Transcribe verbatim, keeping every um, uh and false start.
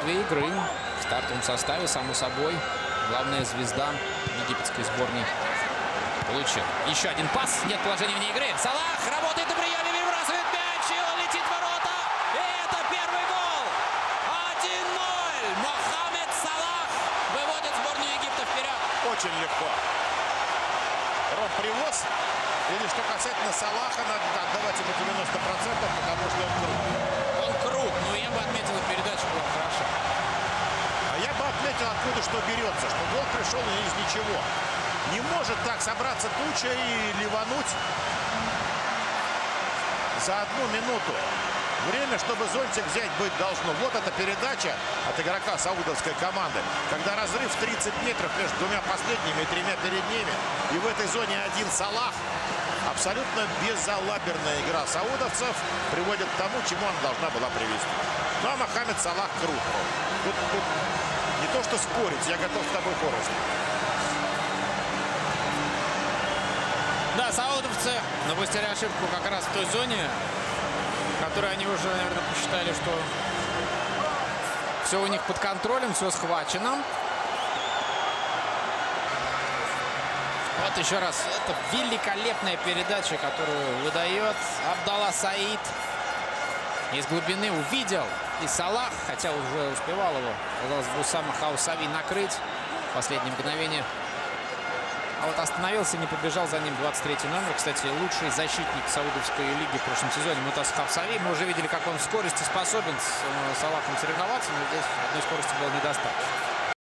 две игры в стартовом составе, само собой. Главная звезда египетской сборной получил. Еще один пас. Нет положения вне игры. Салах работает на приеме, перебрасывает мяч, и он летит в ворота. И это первый гол. один ноль. Мохаммед Салах выводит сборную Египта вперед. Очень легко. Ром, привоз. Или что касательно Салаха, надо отдавать ему девяносто процентов, потому что он крут. Он крут. Ну, я бы отметил, передача была хороша. А я бы отметил, откуда что берется, что гол пришел из ничего. Не может так собраться туча и ливануть за одну минуту. Время, чтобы зонтик взять, быть должно. Вот эта передача от игрока саудовской команды. Когда разрыв тридцать метров между двумя последними и тремя перед ними. И в этой зоне один Салах. Абсолютно безалаберная игра саудовцев приводит к тому, чему она должна была привести. Ну а Мохаммед Салах крут. Тут, тут не то что спорить, я готов с тобой порознь. Да, саудовцы допустили ошибку как раз в той зоне, в которой они уже, наверное, посчитали, что все у них под контролем, все схвачено. Вот еще раз, это великолепная передача, которую выдает Абдалла Саид. Из глубины увидел и Салах, хотя уже успевал его, казалось бы, Усама Хаусави накрыть в последнее мгновение. А вот остановился, не побежал за ним двадцать третий номер. Кстати, лучший защитник Саудовской лиги в прошлом сезоне Мутас Хаусави. Мы уже видели, как он в скорости способен с Салахом соревноваться, но здесь одной скорости было недостаточно.